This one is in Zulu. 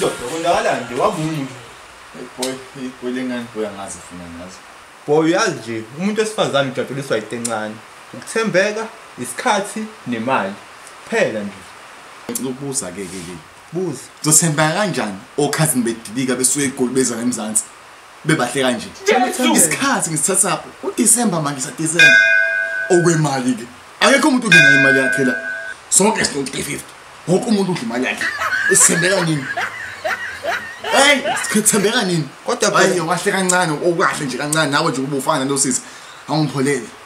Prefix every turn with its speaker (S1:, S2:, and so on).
S1: Kwenzakala nje wavuma.
S2: Boy lengane boy angazi funa ngazi.
S1: Boy uyazi nje umuntu wesifazane ujabuliswa itencane. Ukuthembeka, isikhathi nemali. Phela nje.
S2: Ukubuza ke.
S1: Buza.
S2: Uzothemba kanjani okhazini bedilika besuke eGoli beza eMzansi? Bebahle kanje. Isikhathi ngisithatha uDecember manje saDecember. Okwemali ke. Akekho umuntu ongena imali yakhe la. Sonke sino 350. Wonke umuntu udla imali yakhe. Esithembeka nini? Hey, sithembeka nini?
S1: Kodwa
S2: hayi wahle kancane okahle nje kancane nawe nje ubufana lo sisi. Awungipholele.